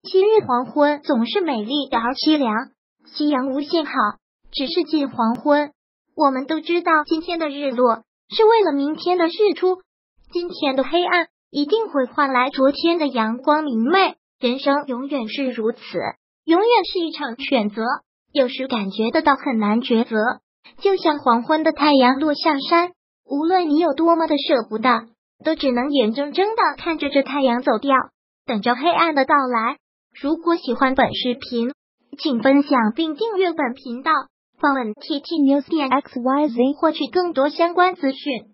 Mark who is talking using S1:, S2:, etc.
S1: 昔日黄昏总是美丽而凄凉，夕阳无限好，只是近黄昏。我们都知道今天的日落是为了明天的日出，今天的黑暗一定会换来昨天的阳光明媚。人生永远是如此，永远是一场选择，有时感觉得到很难抉择。就像黄昏的太阳落下山，无论你有多么的舍不得，都只能眼睁睁的看着这太阳走掉，等着黑暗的到来。如果喜欢本视频，请分享并订阅本频道，访问 TT News 点 XYZ 获取更多相关资讯。